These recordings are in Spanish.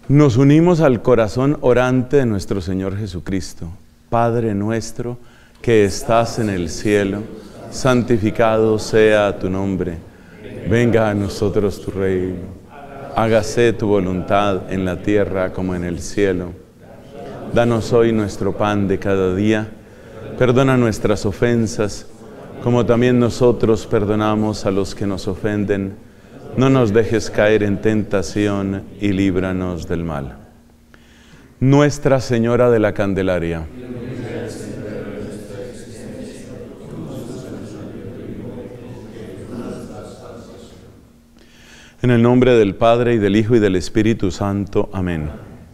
Nos unimos al corazón orante de nuestro Señor Jesucristo. Padre nuestro que estás en el cielo, santificado sea tu nombre. Venga a nosotros tu reino. Hágase tu voluntad en la tierra como en el cielo. Danos hoy nuestro pan de cada día. Perdona nuestras ofensas, como también nosotros perdonamos a los que nos ofenden. No nos dejes caer en tentación y líbranos del mal. Nuestra Señora de la Candelaria. En el nombre del Padre, y del Hijo, y del Espíritu Santo. Amén.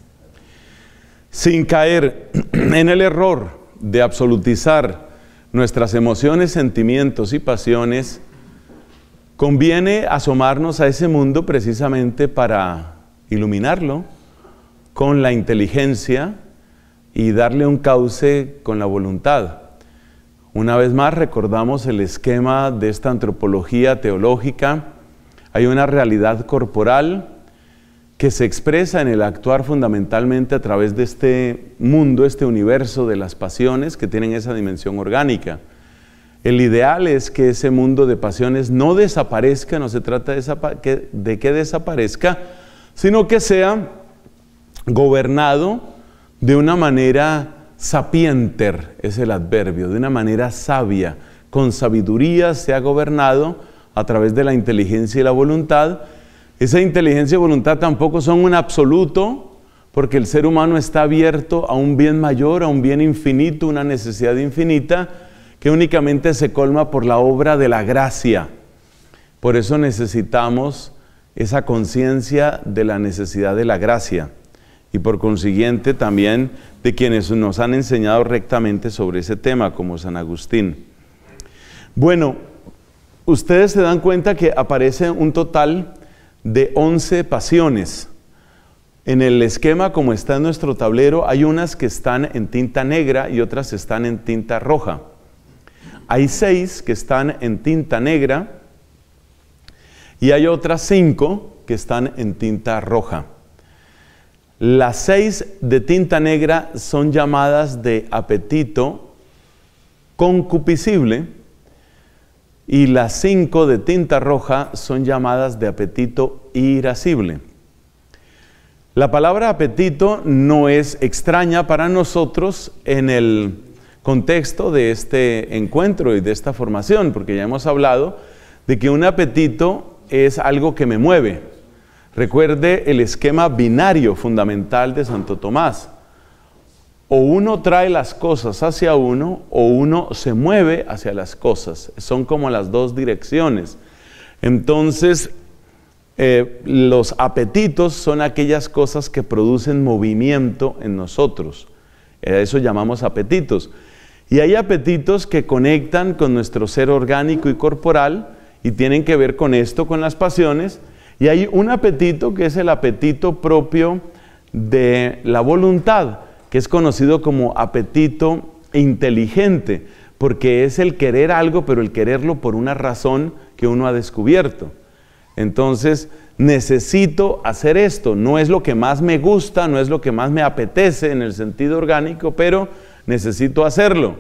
Sin caer en el error de absolutizar nuestras emociones, sentimientos y pasiones, conviene asomarnos a ese mundo precisamente para iluminarlo con la inteligencia y darle un cauce con la voluntad. Una vez más recordamos el esquema de esta antropología teológica. Hay una realidad corporal que se expresa en el actuar fundamentalmente a través de este mundo, este universo de las pasiones que tienen esa dimensión orgánica. El ideal es que ese mundo de pasiones no desaparezca, no se trata de que desaparezca, sino que sea gobernado de una manera sapienter, es el adverbio, de una manera sabia, con sabiduría sea gobernado a través de la inteligencia y la voluntad. Esa inteligencia y voluntad tampoco son un absoluto, porque el ser humano está abierto a un bien mayor, a un bien infinito, una necesidad infinita, que únicamente se colma por la obra de la gracia. Por eso necesitamos esa conciencia de la necesidad de la gracia, y por consiguiente también de quienes nos han enseñado rectamente sobre ese tema, como San Agustín. Bueno, ustedes se dan cuenta que aparece un total de 11 pasiones. En el esquema, como está en nuestro tablero, hay unas que están en tinta negra y otras están en tinta roja. Hay 6 que están en tinta negra y hay otras 5 que están en tinta roja. Las 6 de tinta negra son llamadas de apetito concupiscible y las 5 de tinta roja son llamadas de apetito irascible. La palabra apetito no es extraña para nosotros en el contexto de este encuentro y de esta formación, porque ya hemos hablado de que un apetito es algo que me mueve. Recuerde el esquema binario fundamental de Santo Tomás. O uno trae las cosas hacia uno, o uno se mueve hacia las cosas. Son como las dos direcciones. Entonces, los apetitos son aquellas cosas que producen movimiento en nosotros. A eso llamamos apetitos. Y hay apetitos que conectan con nuestro ser orgánico y corporal y tienen que ver con esto, con las pasiones. Y hay un apetito que es el apetito propio de la voluntad, que es conocido como apetito inteligente, porque es el querer algo, pero el quererlo por una razón que uno ha descubierto. Entonces, necesito hacer esto, no es lo que más me gusta, no es lo que más me apetece en el sentido orgánico, pero necesito hacerlo.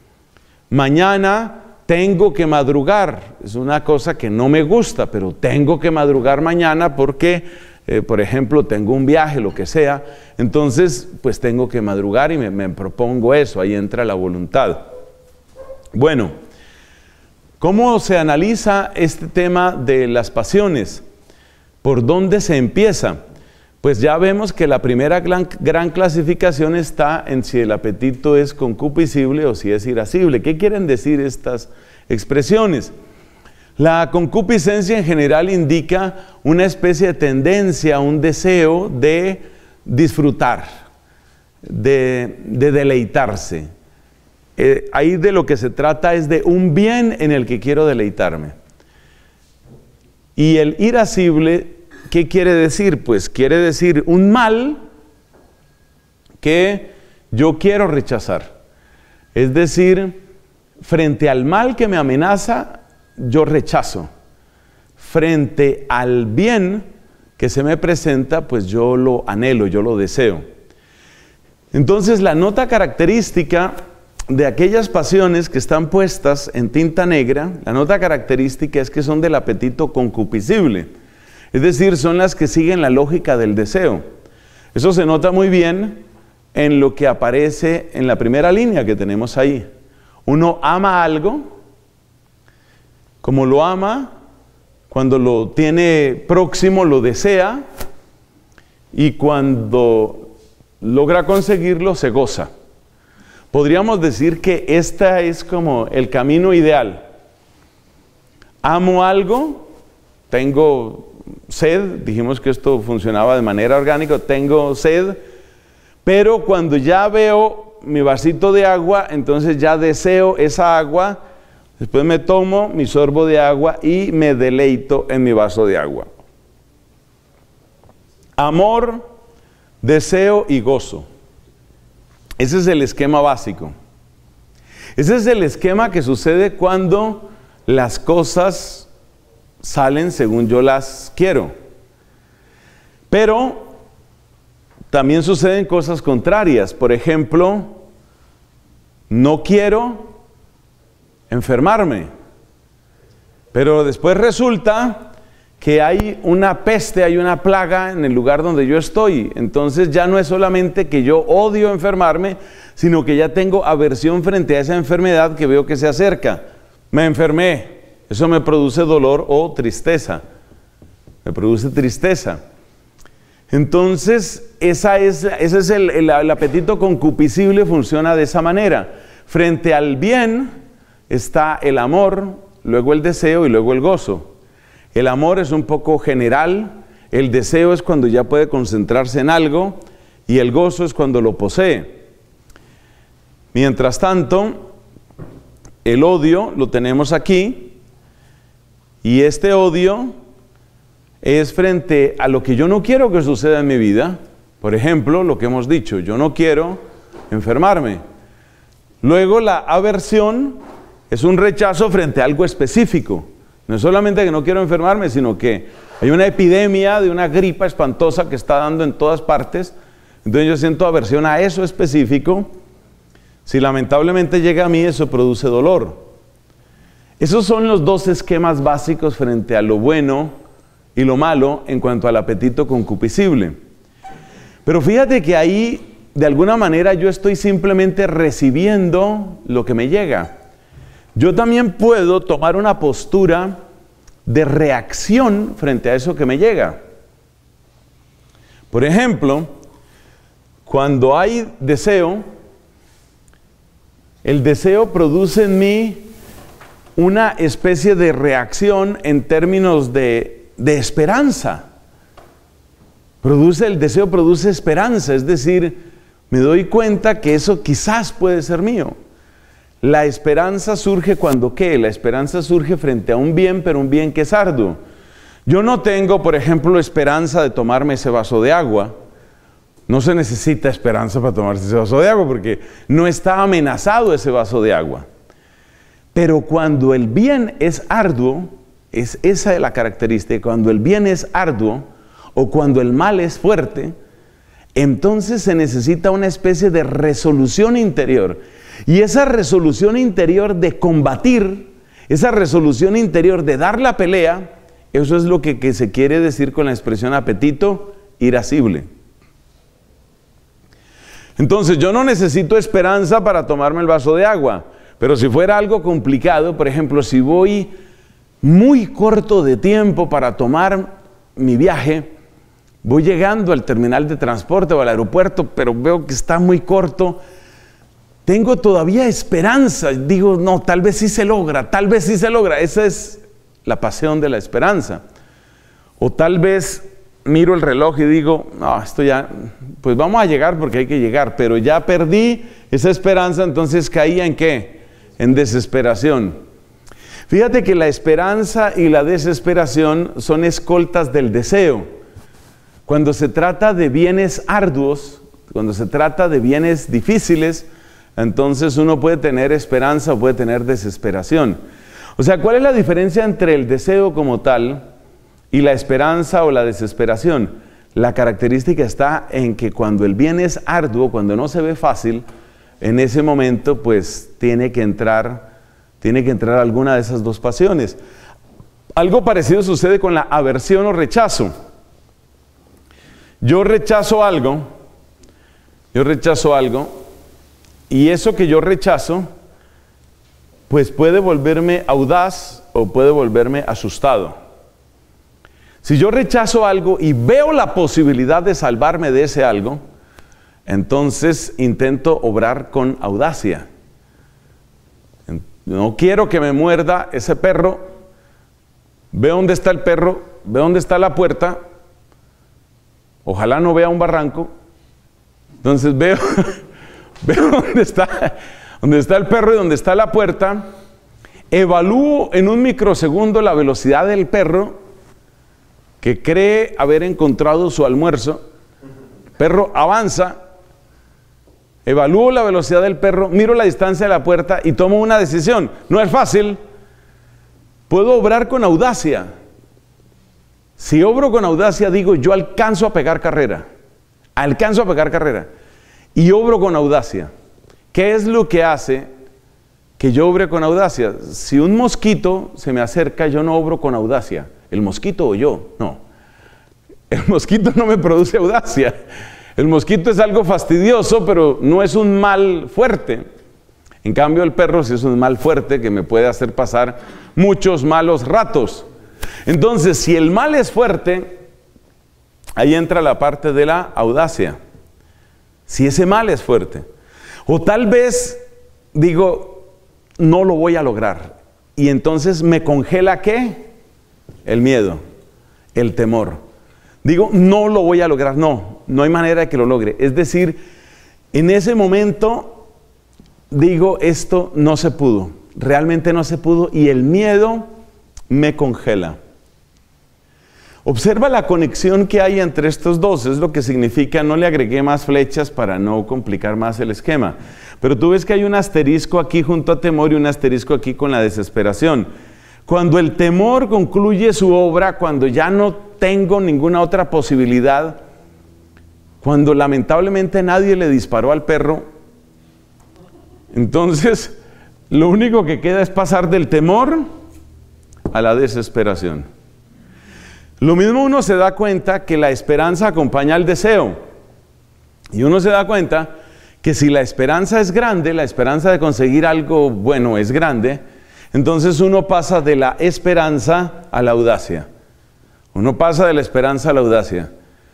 Mañana tengo que madrugar, es una cosa que no me gusta, pero tengo que madrugar mañana porque, por ejemplo, tengo un viaje, lo que sea, entonces pues tengo que madrugar y me propongo eso, ahí entra la voluntad. Bueno, ¿cómo se analiza este tema de las pasiones? ¿Por dónde se empieza? Pues ya vemos que la primera gran clasificación está en si el apetito es concupiscible o si es irascible. ¿Qué quieren decir estas expresiones? La concupiscencia en general indica una especie de tendencia, un deseo de disfrutar, de deleitarse. Ahí de lo que se trata es de un bien en el que quiero deleitarme. Y el irascible, ¿qué quiere decir? Pues quiere decir un mal que yo quiero rechazar. Es decir, frente al mal que me amenaza, yo rechazo. Frente al bien, que se me presenta, pues yo lo anhelo, yo lo deseo. Entonces, la nota característica de aquellas pasiones que están puestas en tinta negra, la nota característica es que son del apetito concupiscible. Es decir, son las que siguen la lógica del deseo. Eso se nota muy bien en lo que aparece en la primera línea que tenemos ahí. Uno ama algo, como lo ama, cuando lo tiene próximo lo desea, y cuando logra conseguirlo se goza. Podríamos decir que esta es como el camino ideal. Amo algo, tengo sed, dijimos que esto funcionaba de manera orgánica, tengo sed, pero cuando ya veo mi vasito de agua, entonces ya deseo esa agua, después me tomo mi sorbo de agua y me deleito en mi vaso de agua. Amor, deseo y gozo. Ese es el esquema básico. Ese es el esquema que sucede cuando las cosas salen según yo las quiero. Pero también suceden cosas contrarias. Por ejemplo, no quiero enfermarme, pero después resulta que hay una peste, hay una plaga en el lugar donde yo estoy. Entonces ya no es solamente que yo odio enfermarme, sino que ya tengo aversión frente a esa enfermedad que veo que se acerca. Me enfermé, eso me produce dolor o tristeza, me produce tristeza. Entonces ese es el apetito concupiscible, funciona de esa manera. Frente al bien está el amor, luego el deseo y luego el gozo. El amor es un poco general, el deseo es cuando ya puede concentrarse en algo y el gozo es cuando lo posee. Mientras tanto, el odio lo tenemos aquí y este odio es frente a lo que yo no quiero que suceda en mi vida. Por ejemplo, lo que hemos dicho, yo no quiero enfermarme. Luego la aversión es un rechazo frente a algo específico. No es solamente que no quiero enfermarme, sino que hay una epidemia de una gripa espantosa que está dando en todas partes. Entonces yo siento aversión a eso específico. Si lamentablemente llega a mí, eso produce dolor. Esos son los dos esquemas básicos frente a lo bueno y lo malo en cuanto al apetito concupiscible. Pero fíjate que ahí, de alguna manera, yo estoy simplemente recibiendo lo que me llega. Yo también puedo tomar una postura de reacción frente a eso que me llega. Por ejemplo, cuando hay deseo, el deseo produce en mí una especie de reacción en términos de esperanza. El deseo produce esperanza, es decir, me doy cuenta que eso quizás puede ser mío. La esperanza surge cuando ¿qué? La esperanza surge frente a un bien, pero un bien que es arduo. Yo no tengo, por ejemplo, esperanza de tomarme ese vaso de agua. No se necesita esperanza para tomarse ese vaso de agua porque no está amenazado ese vaso de agua. Pero cuando el bien es arduo, esa es la característica, cuando el bien es arduo o cuando el mal es fuerte, entonces se necesita una especie de resolución interior. Y esa resolución interior de combatir, esa resolución interior de dar la pelea, eso es lo que se quiere decir con la expresión apetito irascible. Entonces yo no necesito esperanza para tomarme el vaso de agua, pero si fuera algo complicado, por ejemplo, si voy muy corto de tiempo para tomar mi viaje, voy llegando al terminal de transporte o al aeropuerto, pero veo que está muy corto, tengo todavía esperanza, digo, no, tal vez sí se logra, tal vez sí se logra. Esa es la pasión de la esperanza. O tal vez miro el reloj y digo, no, esto ya, pues vamos a llegar porque hay que llegar, pero ya perdí esa esperanza, entonces caía ¿en qué? En desesperación. Fíjate que la esperanza y la desesperación son escoltas del deseo. Cuando se trata de bienes arduos, cuando se trata de bienes difíciles, entonces uno puede tener esperanza o puede tener desesperación. O sea, ¿cuál es la diferencia entre el deseo como tal y la esperanza o la desesperación. La característica está en que cuando el bien es arduo, cuando no se ve fácil, en ese momento pues tiene que entrar alguna de esas dos pasiones. Algo parecido sucede con la aversión o rechazo. Yo rechazo algo, y eso que yo rechazo, pues puede volverme audaz o puede volverme asustado. Si yo rechazo algo y veo la posibilidad de salvarme de ese algo, entonces intento obrar con audacia. No quiero que me muerda ese perro. Veo dónde está el perro, veo dónde está la puerta. Ojalá no vea un barranco. Entonces veo dónde está el perro y dónde está la puerta. Evalúo en un microsegundo la velocidad del perro, que cree haber encontrado su almuerzo. El perro avanza. Evalúo la velocidad del perro, miro la distancia de la puerta y tomo una decisión. No es fácil. Puedo obrar con audacia. Si obro con audacia, digo, yo alcanzo a pegar carrera. Y obro con audacia. ¿Qué es lo que hace que yo obre con audacia? Si un mosquito se me acerca, yo no obro con audacia. ¿El mosquito o yo? No. El mosquito no me produce audacia. El mosquito es algo fastidioso, pero no es un mal fuerte. En cambio, el perro sí es un mal fuerte que me puede hacer pasar muchos malos ratos. Entonces, si el mal es fuerte, ahí entra la parte de la audacia. Si ese mal es fuerte. O tal vez digo, no lo voy a lograr. Y entonces me congela ¿qué? El miedo, el temor. Digo, no lo voy a lograr. No hay manera de que lo logre. Es decir, en ese momento digo, esto no se pudo. Realmente no se pudo y el miedo me congela. Observa la conexión que hay entre estos dos, es lo que significa, no le agregué más flechas para no complicar más el esquema. Pero tú ves que hay un asterisco aquí junto a temor y un asterisco aquí con la desesperación. Cuando el temor concluye su obra, cuando ya no tengo ninguna otra posibilidad, cuando lamentablemente nadie le disparó al perro, entonces lo único que queda es pasar del temor a la desesperación. Lo mismo uno se da cuenta que la esperanza acompaña al deseo. Y uno se da cuenta que si la esperanza es grande, la esperanza de conseguir algo bueno es grande, entonces uno pasa de la esperanza a la audacia. Uno pasa de la esperanza a la audacia.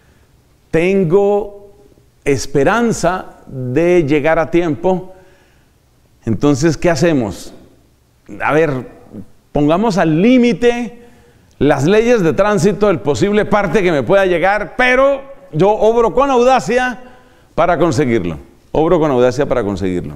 Tengo esperanza de llegar a tiempo, entonces ¿qué hacemos? A ver, pongamos al límite las leyes de tránsito, el posible parte que me pueda llegar, pero yo obro con audacia para conseguirlo. Obro con audacia para conseguirlo.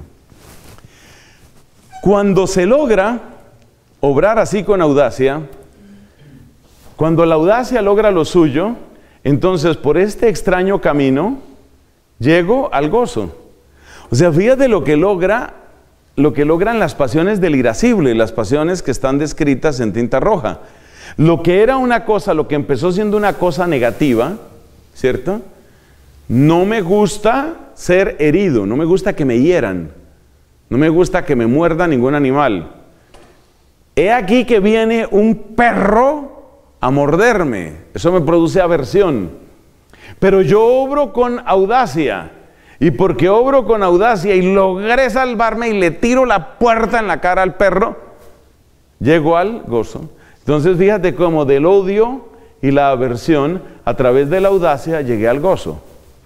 Cuando se logra obrar así con audacia, cuando la audacia logra lo suyo, entonces por este extraño camino llego al gozo. O sea, fíjate lo que logran las pasiones del irascible, las pasiones que están descritas en tinta roja. Lo que era una cosa, lo que empezó siendo una cosa negativa, ¿cierto? No me gusta ser herido, no me gusta que me hieran, no me gusta que me muerda ningún animal. He aquí que viene un perro a morderme, eso me produce aversión. Pero yo obro con audacia, y porque obro con audacia y logré salvarme y le tiro la puerta en la cara al perro, llego al gozo. Entonces fíjate cómo del odio y la aversión, a través de la audacia, llegué al gozo.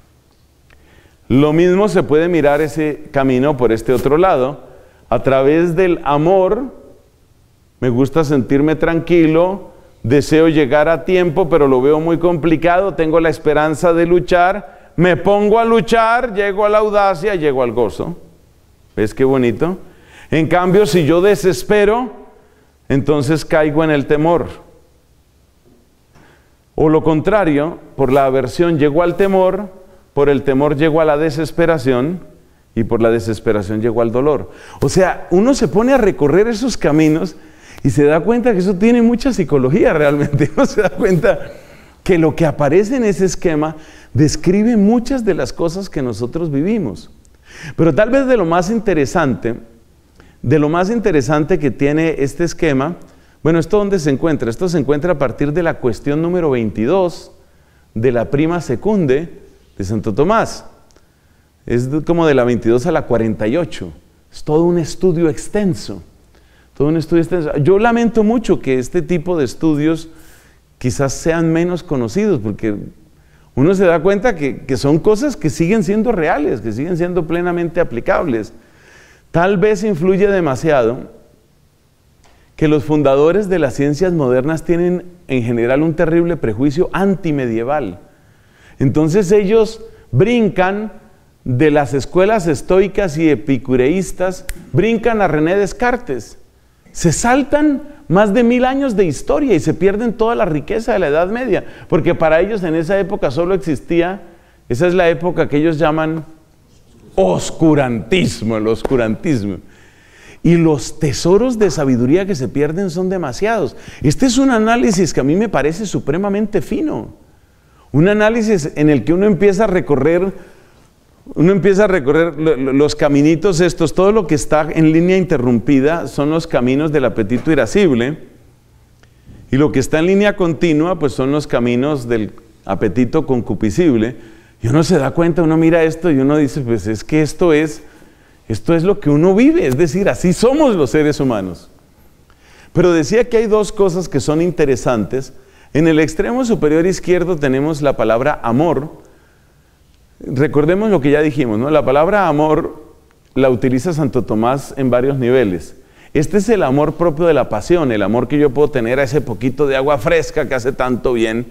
Lo mismo se puede mirar ese camino por este otro lado. A través del amor, me gusta sentirme tranquilo, deseo llegar a tiempo, pero lo veo muy complicado, tengo la esperanza de luchar, me pongo a luchar, llego a la audacia, llego al gozo. ¿Ves qué bonito? En cambio, si yo desespero, entonces caigo en el temor. O lo contrario, por la aversión llego al temor, por el temor llego a la desesperación y por la desesperación llego al dolor. O sea, uno se pone a recorrer esos caminos Y se da cuenta que eso tiene mucha psicología realmente. Uno se da cuenta que lo que aparece en ese esquema describe muchas de las cosas que nosotros vivimos. Pero tal vez de lo más interesante que tiene este esquema, bueno, ¿esto dónde se encuentra? Esto se encuentra a partir de la cuestión número 22 de la prima secunde de Santo Tomás. Es como de la 22 a la 48. Es todo un estudio extenso. Todo un estudio extenso. Yo lamento mucho que este tipo de estudios quizás sean menos conocidos, porque uno se da cuenta que son cosas que siguen siendo reales, que siguen siendo plenamente aplicables. Tal vez influye demasiado que los fundadores de las ciencias modernas tienen en general un terrible prejuicio antimedieval. Entonces ellos brincan de las escuelas estoicas y epicureístas, brincan a René Descartes. Se saltan más de 1000 años de historia y se pierden toda la riqueza de la Edad Media, porque para ellos en esa época solo existía, esa es la época que ellos llaman oscurantismo, el oscurantismo. Y los tesoros de sabiduría que se pierden son demasiados. Este es un análisis que a mí me parece supremamente fino. Un análisis en el que uno empieza a recorrer los caminitos estos. Todo lo que está en línea interrumpida son los caminos del apetito irascible. Y lo que está en línea continua, pues son los caminos del apetito concupiscible. Y uno se da cuenta, uno mira esto y uno dice, pues es que esto es lo que uno vive, es decir, así somos los seres humanos. Pero decía que hay dos cosas que son interesantes. En el extremo superior izquierdo tenemos la palabra amor. Recordemos lo que ya dijimos, ¿no? La palabra amor la utiliza Santo Tomás en varios niveles. Este es el amor propio de la pasión, el amor que yo puedo tener a ese poquito de agua fresca que hace tanto bien.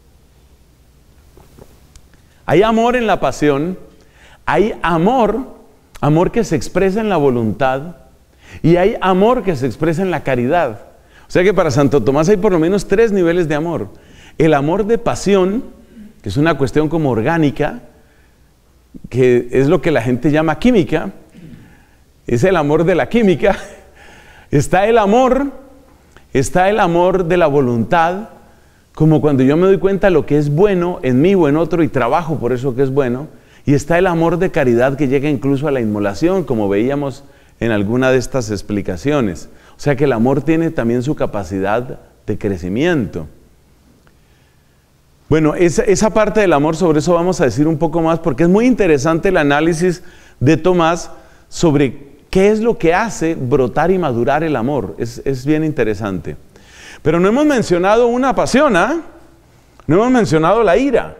Hay amor en la pasión, hay amor que se expresa en la voluntad, y hay amor que se expresa en la caridad. O sea que para Santo Tomás hay por lo menos 3 niveles de amor. El amor de pasión, que es una cuestión como orgánica, que es lo que la gente llama química, es el amor de la química. Está el amor de la voluntad, como cuando yo me doy cuenta de lo que es bueno en mí o en otro y trabajo por eso que es bueno. Y está el amor de caridad que llega incluso a la inmolación, como veíamos en alguna de estas explicaciones. O sea que el amor tiene también su capacidad de crecimiento. Bueno, esa parte del amor, sobre eso vamos a decir un poco más, porque es muy interesante el análisis de Tomás sobre qué es lo que hace brotar y madurar el amor. Es bien interesante. Pero no hemos mencionado una pasión, ¿ah? No hemos mencionado la ira.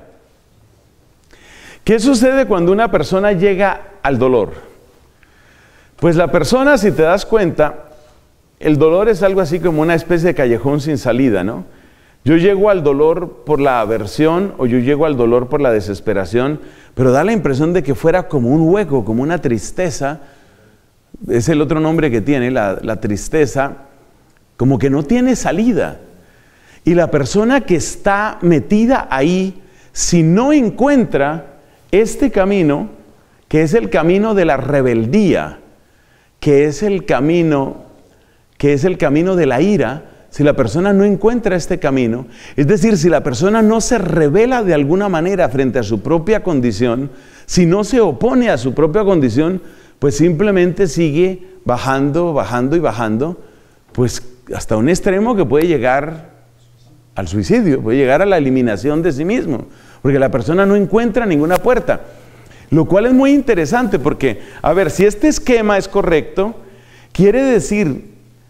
¿Qué sucede cuando una persona llega al dolor? Pues la persona, si te das cuenta, el dolor es algo así como una especie de callejón sin salida, ¿no? Yo llego al dolor por la aversión o yo llego al dolor por la desesperación, pero da la impresión de que fuera como un hueco, como una tristeza. Es el otro nombre que tiene, la tristeza, como que no tiene salida. Y la persona que está metida ahí, si no encuentra este camino, que es el camino de la rebeldía, que es el camino de la ira, si la persona no encuentra este camino, es decir, si la persona no se rebela de alguna manera frente a su propia condición, si no se opone a su propia condición, pues simplemente sigue bajando, bajando y bajando, pues hasta un extremo que puede llegar al suicidio, puede llegar a la eliminación de sí mismo, porque la persona no encuentra ninguna puerta. Lo cual es muy interesante porque, a ver, si este esquema es correcto, quiere decir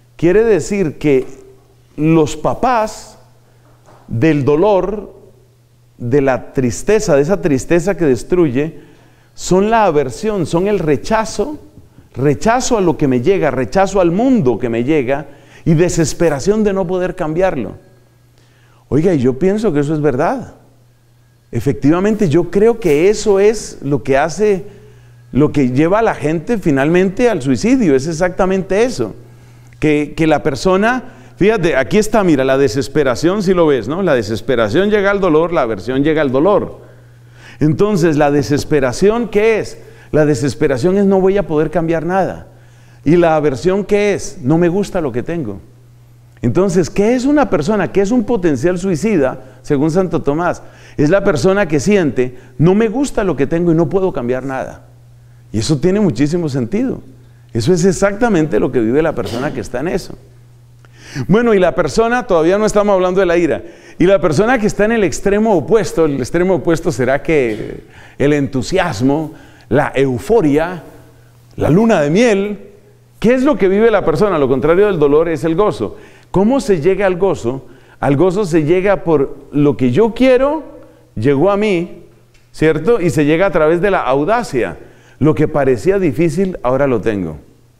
que los papás del dolor, de la tristeza, de esa tristeza que destruye, son la aversión, son el rechazo a lo que me llega, rechazo al mundo que me llega y desesperación de no poder cambiarlo. Oiga, y yo pienso que eso es verdad. Efectivamente, yo creo que eso es lo que hace, lo que lleva a la gente finalmente al suicidio, es exactamente eso. Que la persona, fíjate, aquí está, mira, la desesperación, si lo ves, ¿no? La desesperación llega al dolor, la aversión llega al dolor. Entonces, la desesperación, ¿qué es? La desesperación es no voy a poder cambiar nada. ¿Y la aversión qué es? No me gusta lo que tengo. Entonces, ¿qué es una persona? ¿Qué es un potencial suicida? Según Santo Tomás, es la persona que siente, no me gusta lo que tengo y no puedo cambiar nada. Y eso tiene muchísimo sentido. Eso es exactamente lo que vive la persona que está en eso. Bueno, y la persona, todavía no estamos hablando de la ira, y la persona que está en el extremo opuesto será que el entusiasmo, la euforia, la luna de miel. ¿Qué es lo que vive la persona? Lo contrario del dolor es el gozo. ¿Cómo se llega al gozo? Al gozo se llega por lo que yo quiero, llegó a mí, ¿cierto? Y se llega a través de la audacia. Lo que parecía difícil, ahora lo tengo.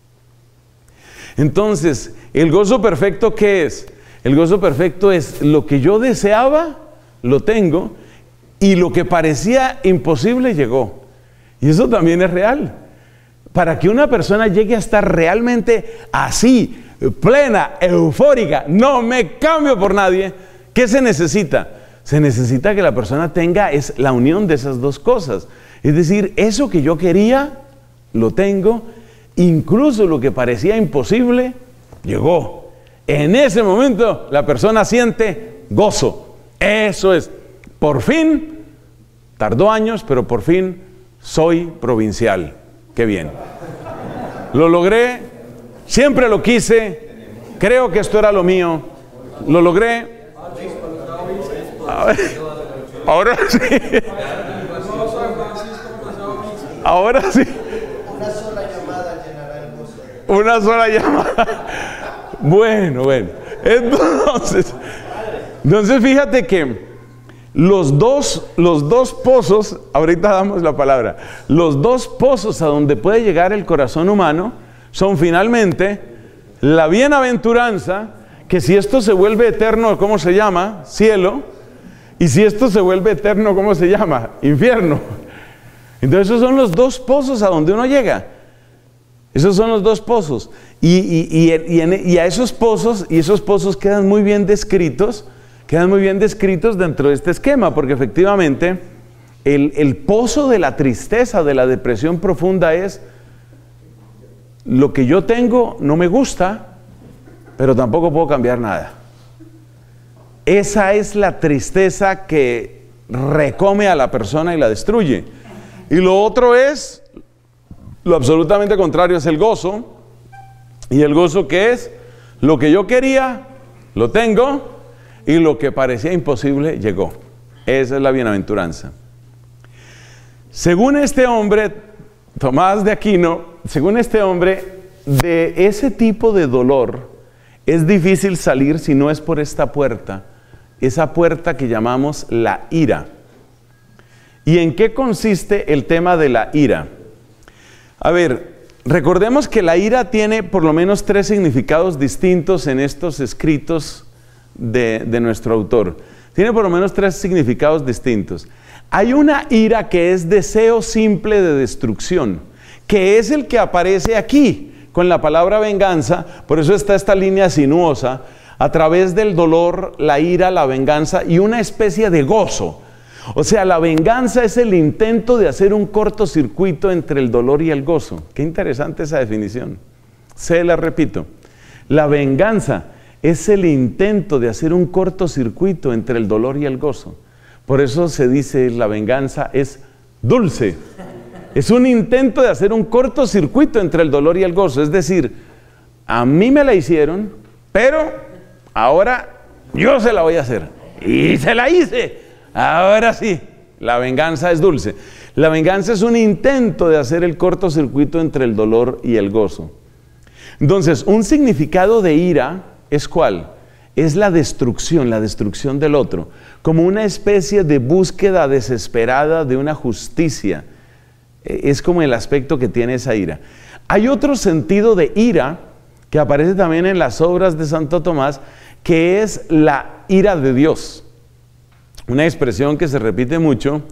Entonces, ¿el gozo perfecto qué es? El gozo perfecto es lo que yo deseaba, lo tengo, y lo que parecía imposible llegó. Y eso también es real. Para que una persona llegue a estar realmente así, plena, eufórica, no me cambio por nadie, ¿qué se necesita? Se necesita que la persona tenga es la unión de esas dos cosas. Es decir, eso que yo quería, lo tengo, incluso lo que parecía imposible, llegó. En ese momento la persona siente gozo. Eso es, por fin, tardó años, pero por fin soy provincial. Qué bien. Lo logré, siempre lo quise, creo que esto era lo mío, lo logré. Ahora sí. Ahora sí. Una sola llamada llenará el gozo. Una sola llamada. Bueno. Entonces fíjate que los dos pozos, ahorita damos la palabra, los dos pozos a donde puede llegar el corazón humano son finalmente la bienaventuranza, que si esto se vuelve eterno, ¿cómo se llama? Cielo. Y si esto se vuelve eterno, ¿cómo se llama? Infierno. Entonces esos son los dos pozos a donde uno llega. Esos son los dos pozos. Y a esos pozos quedan muy bien descritos. Quedan muy bien descritos dentro de este esquema, porque efectivamente el pozo de la tristeza, de la depresión profunda es lo que yo tengo no me gusta, pero tampoco puedo cambiar nada. Esa es la tristeza que recome a la persona y la destruye. Y lo otro es, lo absolutamente contrario es el gozo. ¿Y el gozo qué es? Lo que yo quería, lo tengo. Y lo que parecía imposible, llegó. Esa es la bienaventuranza. Según este hombre, Tomás de Aquino, según este hombre, de ese tipo de dolor es difícil salir si no es por esta puerta, esa puerta que llamamos la ira. ¿Y en qué consiste el tema de la ira? A ver, recordemos que la ira tiene por lo menos 3 significados distintos en estos escritos de nuestro autor. Tiene por lo menos 3 significados distintos. Hay una ira que es deseo simple de destrucción, que es el que aparece aquí con la palabra venganza. Por eso está esta línea sinuosa a través del dolor, la ira, la venganza y una especie de gozo. O sea, la venganza es el intento de hacer un cortocircuito entre el dolor y el gozo. Qué interesante esa definición. Se la repito. La venganza es el intento de hacer un cortocircuito entre el dolor y el gozo. Por eso se dice la venganza es dulce. Es un intento de hacer un cortocircuito entre el dolor y el gozo. Es decir, a mí me la hicieron, pero ahora yo se la voy a hacer. Y se la hice. Ahora sí, la venganza es dulce. La venganza es un intento de hacer el cortocircuito entre el dolor y el gozo. Entonces, un significado de ira es ¿cuál? Es la destrucción del otro, como una especie de búsqueda desesperada de una justicia. Es como el aspecto que tiene esa ira. Hay otro sentido de ira que aparece también en las obras de Santo Tomás, que es la ira de Dios. Una expresión que se repite mucho,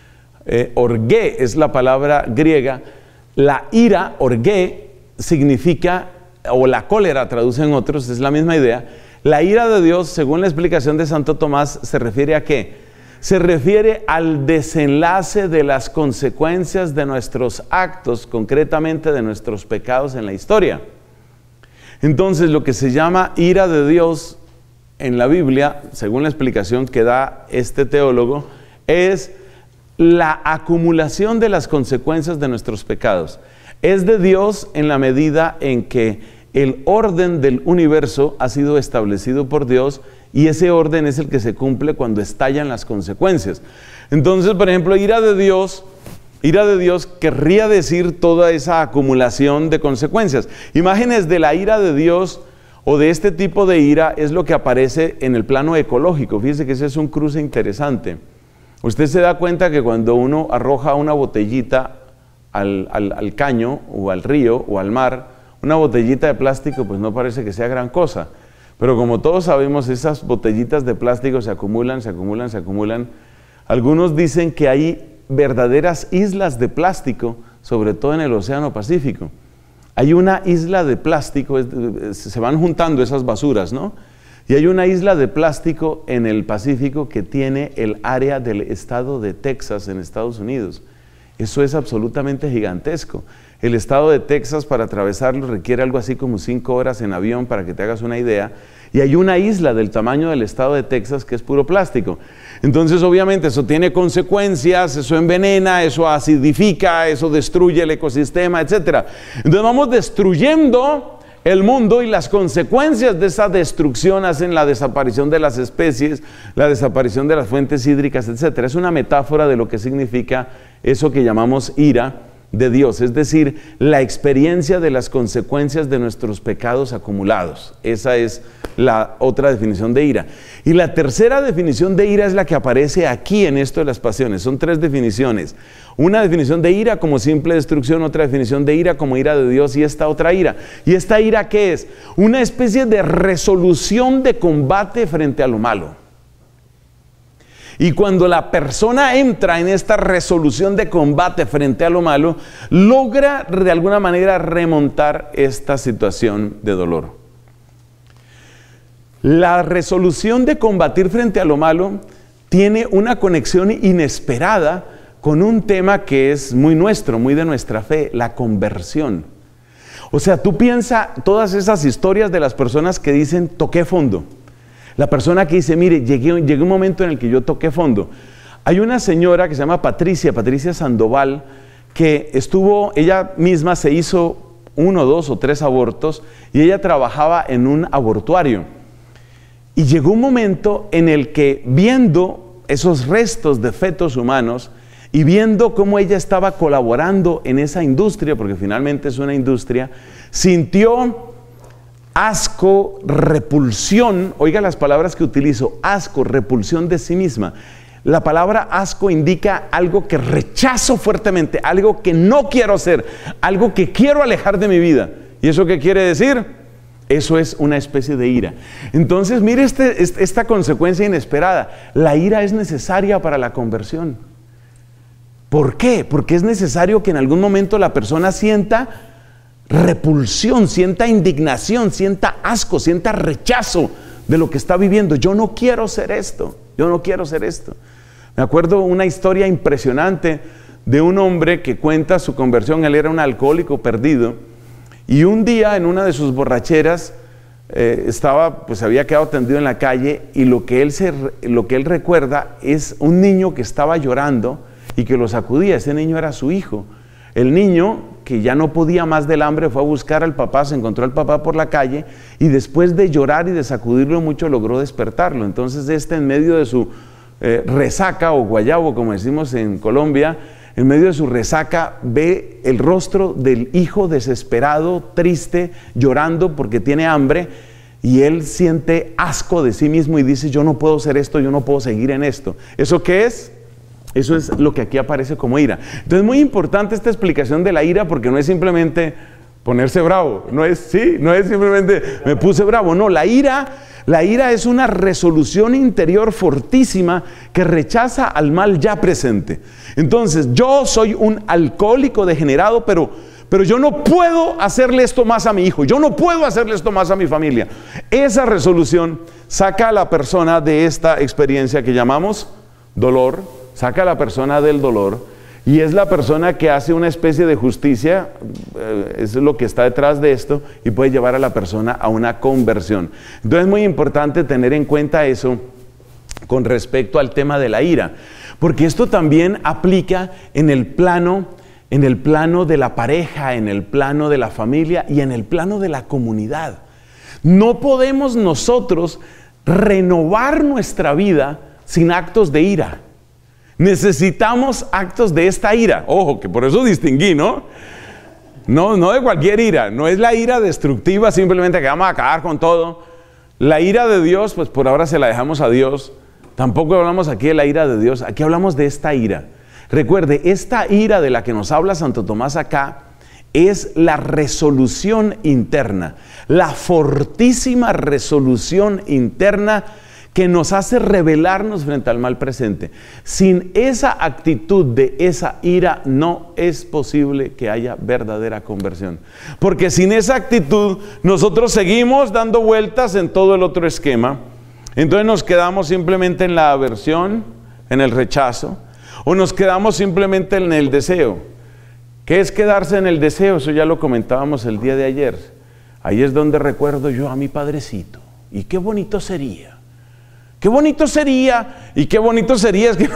orgé es la palabra griega. La ira, orgé, significa, o la cólera traducen otros, es la misma idea. La ira de Dios, según la explicación de Santo Tomás, se refiere a ¿qué? Se refiere al desenlace de las consecuencias de nuestros actos, concretamente de nuestros pecados en la historia. Entonces, lo que se llama ira de Dios en la Biblia, según la explicación que da este teólogo, es la acumulación de las consecuencias de nuestros pecados. Es de Dios en la medida en que el orden del universo ha sido establecido por Dios y ese orden es el que se cumple cuando estallan las consecuencias. Entonces, por ejemplo, ira de Dios querría decir toda esa acumulación de consecuencias. Imágenes de la ira de Dios o de este tipo de ira es lo que aparece en el plano ecológico. Fíjense que ese es un cruce interesante. Usted se da cuenta que cuando uno arroja una botellita al caño o al río o al mar, una botellita de plástico pues no parece que sea gran cosa. Pero como todos sabemos, esas botellitas de plástico se acumulan. Algunos dicen que hay verdaderas islas de plástico, sobre todo en el Océano Pacífico. Hay una isla de plástico, se van juntando esas basuras, ¿no? Y hay una isla de plástico en el Pacífico que tiene el área del estado de Texas en Estados Unidos. Eso es absolutamente gigantesco. El estado de Texas, para atravesarlo, requiere algo así como 5 horas en avión, para que te hagas una idea. Y hay una isla del tamaño del estado de Texas que es puro plástico. Entonces, obviamente, eso tiene consecuencias, eso envenena, eso acidifica, eso destruye el ecosistema, etc. Entonces, vamos destruyendo el mundo y las consecuencias de esa destrucción hacen la desaparición de las especies, la desaparición de las fuentes hídricas, etc. Es una metáfora de lo que significa eso que llamamos ira de Dios, es decir, la experiencia de las consecuencias de nuestros pecados acumulados. Esa es la otra definición de ira. Y la tercera definición de ira es la que aparece aquí en esto de las pasiones. Son 3 definiciones. Una definición de ira como simple destrucción, otra definición de ira como ira de Dios y esta otra ira. ¿Y esta ira qué es? Una especie de resolución de combate frente a lo malo. Y cuando la persona entra en esta resolución de combate frente a lo malo, logra de alguna manera remontar esta situación de dolor. La resolución de combatir frente a lo malo tiene una conexión inesperada con un tema que es muy nuestro, muy de nuestra fe, la conversión. O sea, tú piensas todas esas historias de las personas que dicen, toqué fondo. La persona que dice, mire, llegué un momento en el que yo toqué fondo. Hay una señora que se llama Patricia Sandoval, que ella misma se hizo 1, 2 o 3 abortos y ella trabajaba en un abortuario. Y llegó un momento en el que, viendo esos restos de fetos humanos y viendo cómo ella estaba colaborando en esa industria, porque finalmente es una industria, sintió asco, repulsión. Oiga las palabras que utilizo: asco, repulsión de sí misma. La palabra asco indica algo que rechazo fuertemente, algo que no quiero hacer, algo que quiero alejar de mi vida. ¿Y eso qué quiere decir? Eso es una especie de ira. Entonces, mire esta consecuencia inesperada. La ira es necesaria para la conversión. ¿Por qué? Porque es necesario que en algún momento la persona sienta repulsión, sienta indignación, sienta asco, sienta rechazo de lo que está viviendo. Yo no quiero ser esto, yo no quiero ser esto. Me acuerdo una historia impresionante de un hombre que cuenta su conversión. Él era un alcohólico perdido y un día en una de sus borracheras había quedado tendido en la calle y lo que él recuerda es un niño que estaba llorando y que lo sacudía. Ese niño era su hijo. El niño, que ya no podía más del hambre, fue a buscar al papá, se encontró al papá por la calle y después de llorar y de sacudirlo mucho logró despertarlo. Entonces en medio de su resaca o guayabo, como decimos en Colombia, en medio de su resaca ve el rostro del hijo desesperado, triste, llorando porque tiene hambre, y él siente asco de sí mismo y dice: yo no puedo ser esto, yo no puedo seguir en esto. ¿Eso qué es? Eso es lo que aquí aparece como ira. Entonces es muy importante esta explicación de la ira, porque no es simplemente ponerse bravo, no es simplemente me puse bravo, no, la ira es una resolución interior fortísima que rechaza al mal ya presente. Entonces, yo soy un alcohólico degenerado, pero yo no puedo hacerle esto más a mi hijo, yo no puedo hacerle esto más a mi familia. Esa resolución saca a la persona de esta experiencia que llamamos dolor, saca a la persona del dolor, y es la persona que hace una especie de justicia, es lo que está detrás de esto, y puede llevar a la persona a una conversión. Entonces es muy importante tener en cuenta eso con respecto al tema de la ira, porque esto también aplica en el plano de la pareja, en el plano de la familia y en el plano de la comunidad. No podemos nosotros renovar nuestra vida sin actos de ira. Necesitamos actos de esta ira. Ojo, que por eso distinguí, ¿no? No de cualquier ira. No es la ira destructiva, simplemente que vamos a acabar con todo. La ira de Dios, pues por ahora se la dejamos a Dios. Tampoco hablamos aquí de la ira de Dios. Aquí hablamos de esta ira. Recuerde, esta ira de la que nos habla Santo Tomás acá es la resolución interna, la fortísima resolución interna que nos hace rebelarnos frente al mal presente. Sin esa actitud de esa ira no es posible que haya verdadera conversión. Porque sin esa actitud nosotros seguimos dando vueltas en todo el otro esquema. Entonces nos quedamos simplemente en la aversión, en el rechazo, o nos quedamos simplemente en el deseo. ¿Qué es quedarse en el deseo? Eso ya lo comentábamos el día de ayer. Ahí es donde recuerdo yo a mi padrecito. Y qué bonito sería. Qué bonito sería. Y qué bonito sería es que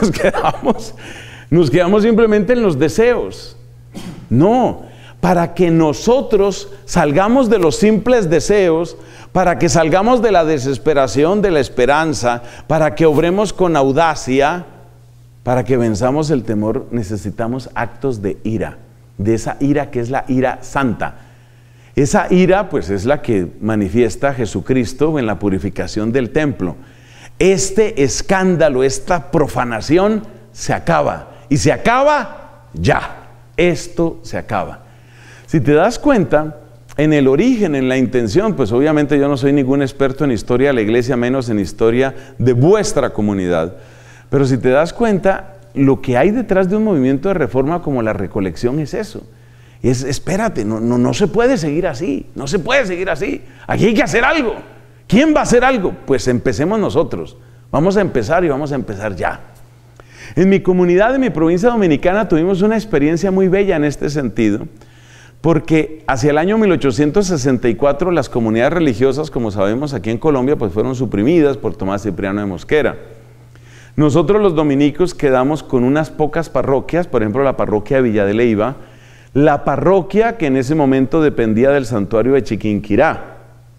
nos quedamos simplemente en los deseos. No, para que nosotros salgamos de los simples deseos, para que salgamos de la desesperación, de la esperanza, para que obremos con audacia, para que venzamos el temor, necesitamos actos de ira. De esa ira que es la ira santa. Esa ira pues es la que manifiesta Jesucristo en la purificación del templo. Este escándalo, esta profanación se acaba. Y se acaba ya. Esto se acaba. Si te das cuenta, en el origen, en la intención, pues obviamente yo no soy ningún experto en historia de la iglesia, menos en historia de vuestra comunidad. Pero si te das cuenta, lo que hay detrás de un movimiento de reforma como la Recolección es eso. Espérate, no se puede seguir así, no se puede seguir así. Aquí hay que hacer algo. ¿Quién va a hacer algo? Pues empecemos nosotros. Vamos a empezar y vamos a empezar ya. En mi comunidad, en mi provincia dominicana, tuvimos una experiencia muy bella en este sentido, porque hacia el año 1864 las comunidades religiosas, como sabemos aquí en Colombia, pues fueron suprimidas por Tomás Cipriano de Mosquera. Nosotros los dominicos quedamos con unas pocas parroquias, por ejemplo la parroquia de Villa de Leyva, la parroquia que en ese momento dependía del santuario de Chiquinquirá.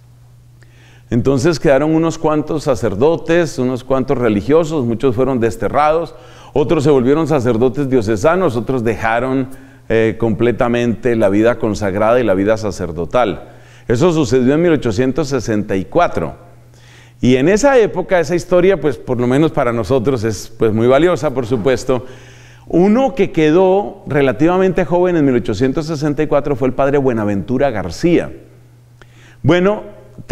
Entonces quedaron unos cuantos sacerdotes, unos cuantos religiosos, muchos fueron desterrados, otros se volvieron sacerdotes diocesanos, otros dejaron completamente la vida consagrada y la vida sacerdotal. Eso sucedió en 1864. Y en esa época, esa historia, pues por lo menos para nosotros es pues muy valiosa, por supuesto. Uno que quedó relativamente joven en 1864 fue el padre Buenaventura García. Bueno,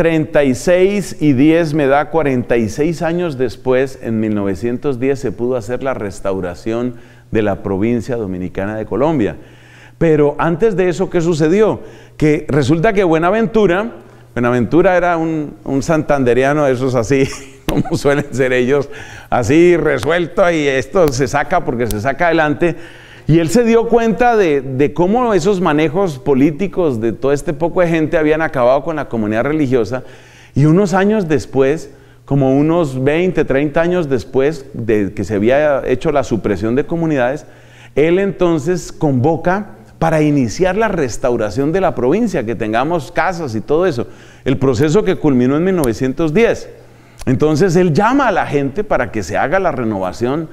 36 y 10 me da 46 años después, en 1910 se pudo hacer la restauración de la provincia dominicana de Colombia. Pero antes de eso, ¿qué sucedió? Que resulta que Buenaventura era un santandereano de esos así, como suelen ser ellos, así resuelto, y esto se saca porque se saca adelante. Y él se dio cuenta de cómo esos manejos políticos de todo este poco de gente habían acabado con la comunidad religiosa. Y unos años después, como unos 20, 30 años después de que se había hecho la supresión de comunidades, él entonces convoca para iniciar la restauración de la provincia, que tengamos casas y todo eso. El proceso que culminó en 1910. Entonces él llama a la gente para que se haga la renovación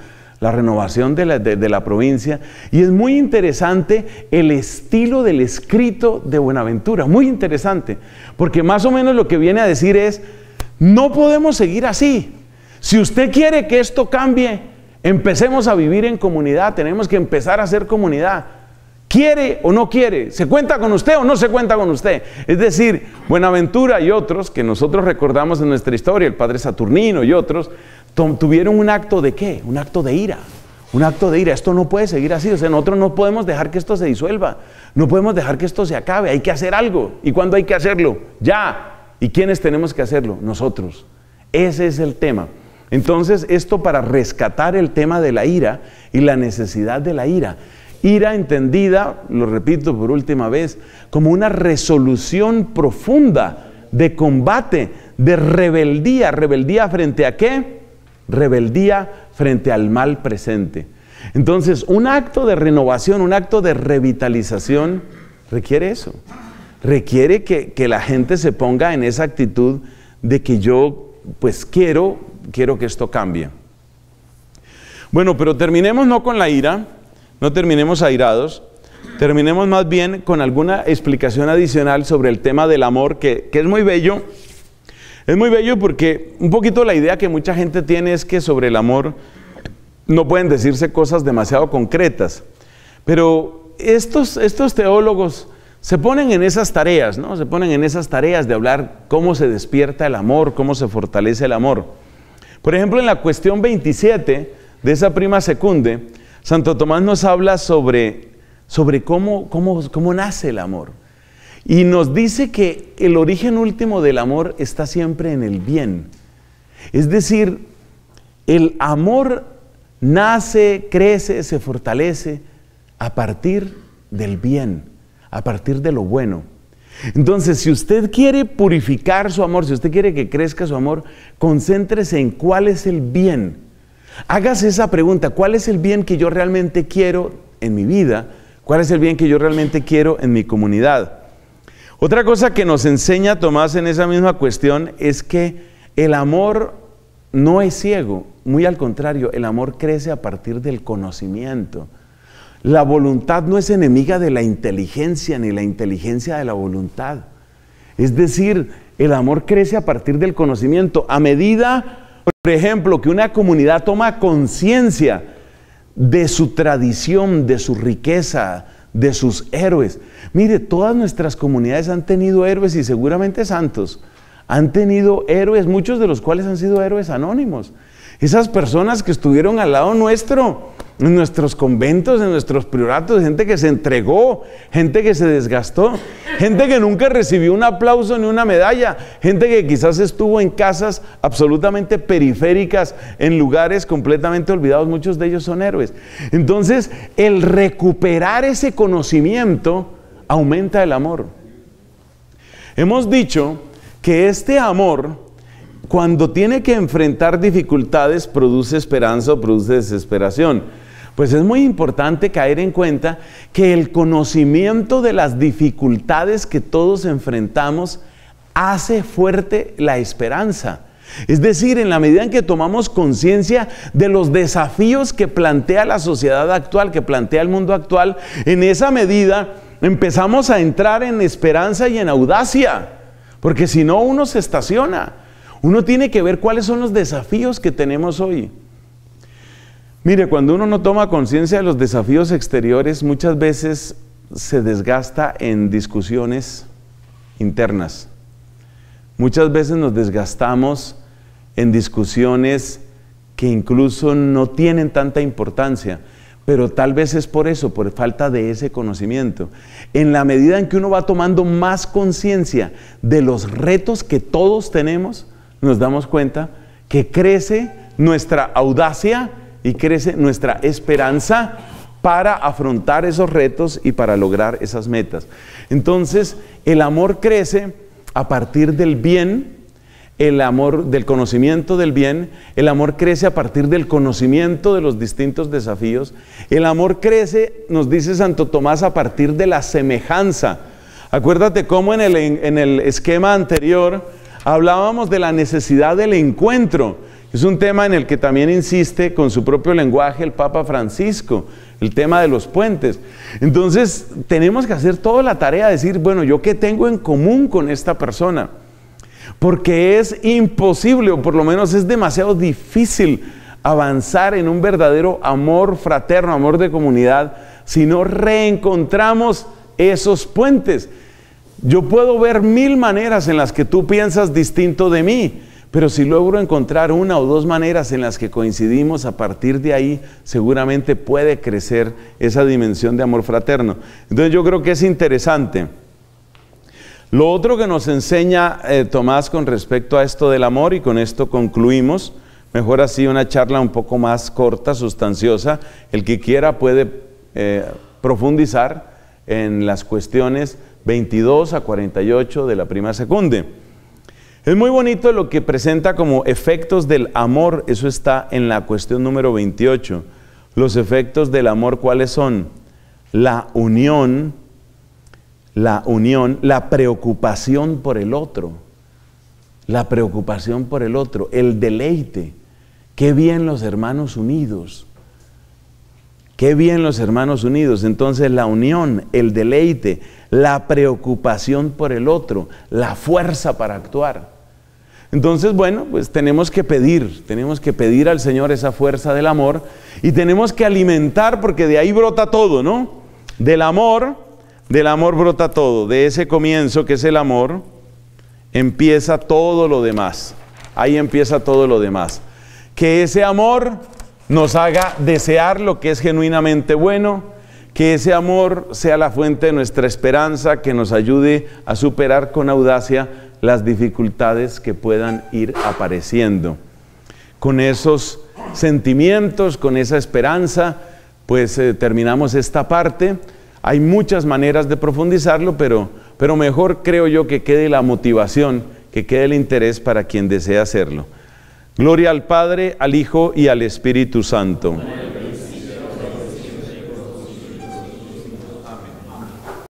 de la provincia. Y es muy interesante el estilo del escrito de Buenaventura, muy interesante, porque más o menos lo que viene a decir es: no podemos seguir así. Si usted quiere que esto cambie, empecemos a vivir en comunidad, tenemos que empezar a hacer comunidad. ¿Quiere o no quiere? ¿Se cuenta con usted o no se cuenta con usted? Es decir, Buenaventura y otros que nosotros recordamos en nuestra historia, el padre Saturnino y otros, tuvieron un acto de ¿qué? Un acto de ira. Un acto de ira. Esto no puede seguir así. O sea, nosotros no podemos dejar que esto se disuelva. No podemos dejar que esto se acabe. Hay que hacer algo. ¿Y cuándo hay que hacerlo? Ya. ¿Y quiénes tenemos que hacerlo? Nosotros. Ese es el tema. Entonces, esto para rescatar el tema de la ira y la necesidad de la ira. Ira entendida, lo repito por última vez, como una resolución profunda de combate, de rebeldía. ¿Rebeldía frente a qué? Rebeldía frente al mal presente. Entonces, un acto de renovación, un acto de revitalización requiere eso. Requiere que la gente se ponga en esa actitud de que yo, pues quiero que esto cambie. Bueno, pero terminemos no con la ira, no terminemos airados, terminemos más bien con alguna explicación adicional sobre el tema del amor, que es muy bello. Es muy bello porque un poquito la idea que mucha gente tiene es que sobre el amor no pueden decirse cosas demasiado concretas. Pero estos teólogos se ponen en esas tareas, ¿no? Se ponen en esas tareas de hablar cómo se despierta el amor, cómo se fortalece el amor. Por ejemplo, en la cuestión 27 de esa prima secunde, Santo Tomás nos habla sobre cómo nace el amor. Y nos dice que el origen último del amor está siempre en el bien. Es decir, el amor nace, crece, se fortalece a partir del bien, a partir de lo bueno. Entonces, si usted quiere purificar su amor, si usted quiere que crezca su amor, concéntrese en cuál es el bien. Hágase esa pregunta: ¿cuál es el bien que yo realmente quiero en mi vida? ¿Cuál es el bien que yo realmente quiero en mi comunidad? Otra cosa que nos enseña Tomás en esa misma cuestión es que el amor no es ciego, muy al contrario, el amor crece a partir del conocimiento. La voluntad no es enemiga de la inteligencia, ni la inteligencia de la voluntad. Es decir, el amor crece a partir del conocimiento. A medida, por ejemplo, que una comunidad toma conciencia de su tradición, de su riqueza, de sus héroes. Mire, todas nuestras comunidades han tenido héroes y seguramente santos. Han tenido héroes, muchos de los cuales han sido héroes anónimos. Esas personas que estuvieron al lado nuestro, en nuestros conventos, en nuestros prioratos, gente que se entregó, gente que se desgastó, gente que nunca recibió un aplauso ni una medalla, gente que quizás estuvo en casas absolutamente periféricas, en lugares completamente olvidados. Muchos de ellos son héroes. Entonces, el recuperar ese conocimiento aumenta el amor. Hemos dicho que este amor, cuando tiene que enfrentar dificultades, produce esperanza o produce desesperación. Pues es muy importante caer en cuenta que el conocimiento de las dificultades que todos enfrentamos hace fuerte la esperanza. Es decir, en la medida en que tomamos conciencia de los desafíos que plantea la sociedad actual, que plantea el mundo actual, en esa medida empezamos a entrar en esperanza y en audacia, porque si no, uno se estaciona. Uno tiene que ver cuáles son los desafíos que tenemos hoy. Mire, cuando uno no toma conciencia de los desafíos exteriores, muchas veces se desgasta en discusiones internas. Muchas veces nos desgastamos en discusiones que incluso no tienen tanta importancia, pero tal vez es por eso, por falta de ese conocimiento. En la medida en que uno va tomando más conciencia de los retos que todos tenemos, nos damos cuenta que crece nuestra audacia y crece nuestra esperanza para afrontar esos retos y para lograr esas metas. Entonces, el amor crece a partir del bien, el amor del conocimiento del bien, el amor crece a partir del conocimiento de los distintos desafíos, el amor crece, nos dice Santo Tomás, a partir de la semejanza. Acuérdate cómo en el esquema anterior hablábamos de la necesidad del encuentro. Es un tema en el que también insiste con su propio lenguaje el Papa Francisco, el tema de los puentes. Entonces, tenemos que hacer toda la tarea de decir, bueno, ¿yo qué tengo en común con esta persona? Porque es imposible, o por lo menos es demasiado difícil avanzar en un verdadero amor fraterno, amor de comunidad, si no reencontramos esos puentes. Yo puedo ver 1000 maneras en las que tú piensas distinto de mí, pero si logro encontrar 1 o 2 maneras en las que coincidimos, a partir de ahí seguramente puede crecer esa dimensión de amor fraterno. Entonces yo creo que es interesante. Lo otro que nos enseña Tomás con respecto a esto del amor, y con esto concluimos, mejor así una charla un poco más corta, sustanciosa. El que quiera puede profundizar en las cuestiones 22 a 48 de la Prima Secunde. Es muy bonito lo que presenta como efectos del amor, eso está en la cuestión número 28. Los efectos del amor, ¿cuáles son? La unión, la preocupación por el otro, el deleite. Qué bien los hermanos unidos, qué bien los hermanos unidos. Entonces la unión, el deleite, la preocupación por el otro, la fuerza para actuar. Entonces, bueno, pues tenemos que pedir al Señor esa fuerza del amor y tenemos que alimentar, porque de ahí brota todo, ¿no? Del amor brota todo. De ese comienzo que es el amor, empieza todo lo demás. Ahí empieza todo lo demás. Que ese amor nos haga desear lo que es genuinamente bueno, que ese amor sea la fuente de nuestra esperanza, que nos ayude a superar con audacia las dificultades que puedan ir apareciendo. Con esos sentimientos, con esa esperanza, pues terminamos esta parte. Hay muchas maneras de profundizarlo, pero mejor creo yo que quede la motivación, que quede el interés para quien desea hacerlo. Gloria al Padre, al Hijo y al Espíritu Santo.